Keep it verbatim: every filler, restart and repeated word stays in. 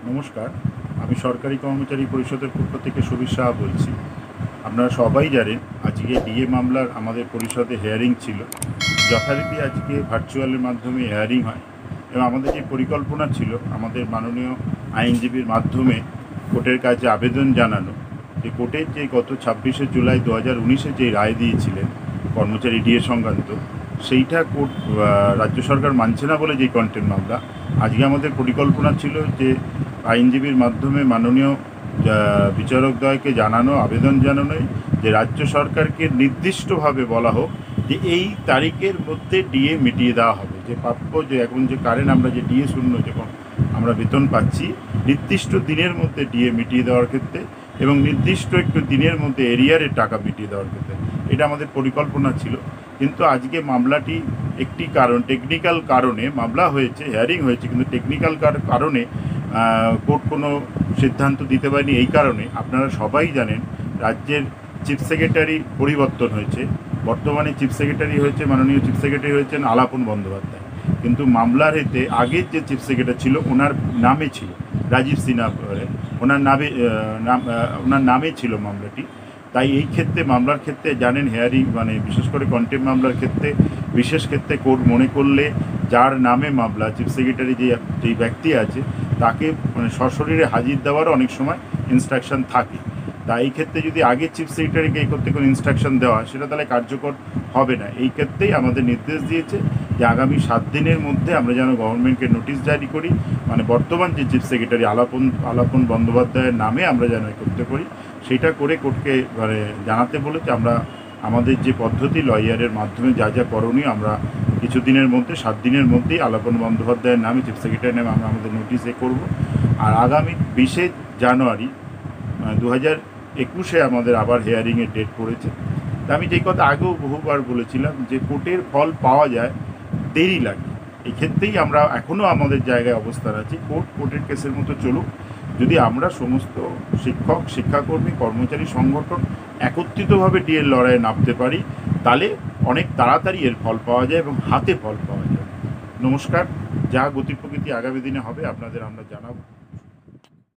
নমস্কার, আমি সরকারি কর্মচারী পরিষদের পক্ষ থেকে সুবীর সাহা বলছি। আপনারা সবাই জানেন আজকে ডিএ মামলার আমাদের পরিষদে হেয়ারিং ছিল। যথারীতি আজকে ভার্চুয়ালের মাধ্যমে হেয়ারিং হয় এবং আমাদের যে পরিকল্পনা ছিল আমাদের মাননীয় আইনজীবীর মাধ্যমে কোর্টের কাছে আবেদন জানানো যে কোর্টের যে গত ছাব্বিশে জুলাই দু হাজার উনিশে যে রায় দিয়েছিলেন কর্মচারী ডিএ সংক্রান্ত, সেইটা কোর্ট রাজ্য সরকার মানছে না বলে যে কন্টেম্প মামলা, আজকে আমাদের পরিকল্পনা ছিল যে আইনজীবীর মাধ্যমে মাননীয় বিচারকদ্বয়কে জানানো আবেদন জানানোই যে রাজ্য সরকারকে নির্দিষ্টভাবে বলা হোক যে এই তারিখের মধ্যে ডিএ মিটিয়ে দেওয়া হবে। যে প্রাপ্য যে এখন যে কারেন্ট আমরা যে ডিএ শূন্য যখন আমরা বেতন পাচ্ছি, নির্দিষ্ট দিনের মধ্যে ডিএ মিটিয়ে দেওয়ার ক্ষেত্রে এবং নির্দিষ্ট একটু দিনের মধ্যে এরিয়ারের টাকা মিটিয়ে দেওয়ার ক্ষেত্রে এটা আমাদের পরিকল্পনা ছিল। কিন্তু আজকে মামলাটি একটি কারণ টেকনিক্যাল কারণে মামলা হয়েছে, হেয়ারিং হয়েছে, কিন্তু টেকনিক্যাল কারণে কোর্ট কোনো সিদ্ধান্ত দিতে পারেনি। এই কারণে আপনারা সবাই জানেন রাজ্যের চিফ সেক্রেটারি পরিবর্তন হয়েছে। বর্তমানে চিফ সেক্রেটারি হয়েছে মাননীয় চিফ সেক্রেটারি হয়েছেন আলাপন বন্দ্যোপাধ্যায়, কিন্তু মামলার হেতে আগের যে চিফ সেক্রেটারি ছিল ওনার নামে ছিল রাজীব সিনহা, ওনার নামে ওনার নামে ছিল মামলাটি। তাই এই ক্ষেত্রে মামলার ক্ষেত্রে জানেন হেয়ারিং মানে বিশেষ করে কন্টেম্প মামলার ক্ষেত্রে বিশেষ ক্ষেত্রে কোর্ট মনে করলে যার নামে মামলা চিফ সেক্রেটারি যে যেই ব্যক্তি আছে তাকে মানে সশরীরে হাজির দেওয়ারও অনেক সময় ইনস্ট্রাকশন থাকে। তা এই ক্ষেত্রে যদি আগে চিফ সেক্রেটারিকে এই করতে কোনো ইনস্ট্রাকশন দেওয়া সেটা তাহলে কার্যকর হবে না। এই ক্ষেত্রেই আমাদের নির্দেশ দিয়েছে যে আগামী সাত দিনের মধ্যে আমরা যেন গভর্নমেন্টকে নোটিশ জারি করি, মানে বর্তমান যে চিফ সেক্রেটারি আলাপন আলাপন বন্দ্যোপাধ্যায়ের নামে আমরা যেন করতে করি, সেটা করে কোর্টকে মানে জানাতে বলেছে। আমরা আমাদের যে পদ্ধতি লয়ারের মাধ্যমে যা যা করণীয় আমরা কিছুদিনের মধ্যে সাত দিনের মধ্যেই আলাপন বন্দ্যোপাধ্যায়ের নামে চিফ সেক্রেটারির নামে আমরা আমাদের নোটিশ এ করবো। আর আগামী বিশে জানুয়ারি দু হাজার একুশে আমাদের আবার হেয়ারিংয়ের ডেট পড়েছে। তা আমি যেই কথা আগেও বহুবার বলেছিলাম যে কোর্টের ফল পাওয়া যায়, দেরি লাগে। এই ক্ষেত্রেই আমরা এখনও আমাদের জায়গায় অবস্থান আছি, কোর্ট কোর্টের কেসের মতো চলুক। যদি আমরা সমস্ত শিক্ষক শিক্ষাকর্মী কর্মচারী সংগঠন একত্রিতভাবে ডিএর লড়াইয়ে নামতে পারি, তাহলে অনেক তাড়াতাড়ি এর ফল পাওয়া যায় এবং হাতে ফল পাওয়া যায়। নমস্কার, যা গতি প্রকৃতি আগামী দিনে হবে আপনাদের আমরা জানাবো।